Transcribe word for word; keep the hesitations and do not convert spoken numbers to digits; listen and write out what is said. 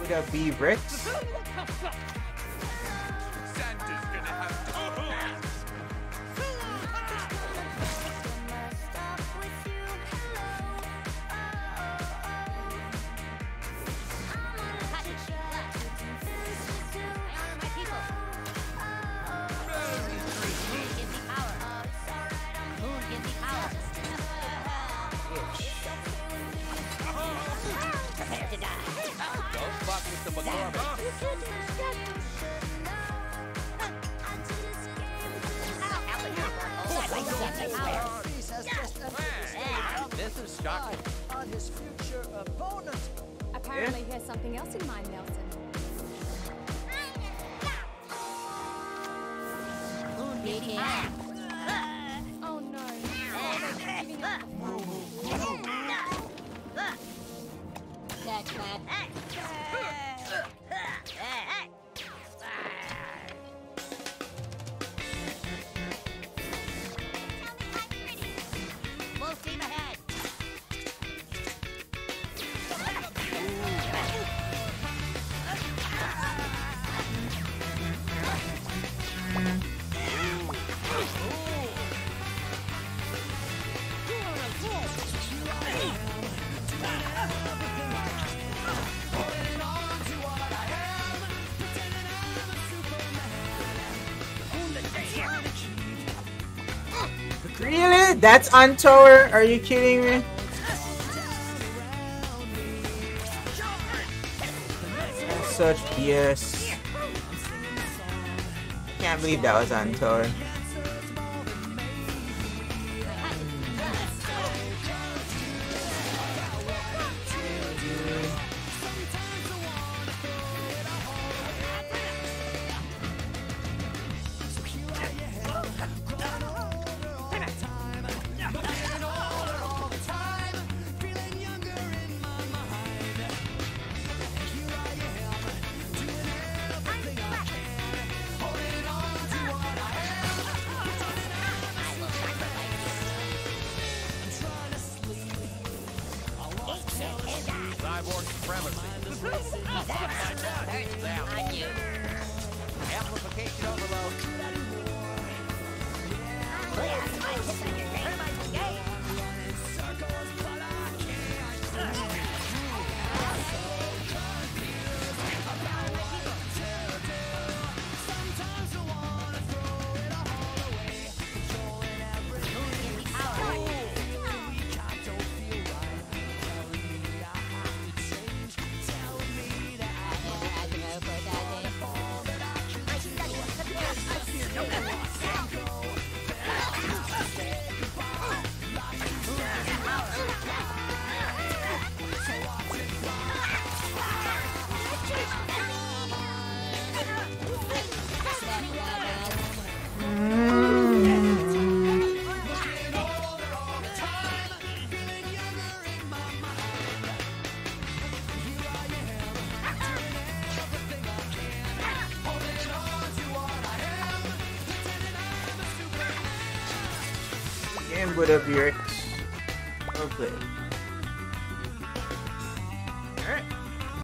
BuddhaBRex. This is shocking. On his future opponent. Apparently, here's something else in mind, Nelson. Oh no! That's bad. Full steam ahead. Really? That's on tower? Are you kidding me? That's such B S. Can't believe that was on tower. Cyborg supremacy. On you. Amplification overload. That's my hit on your brain. Game. Game BuddhaBRex. Well played.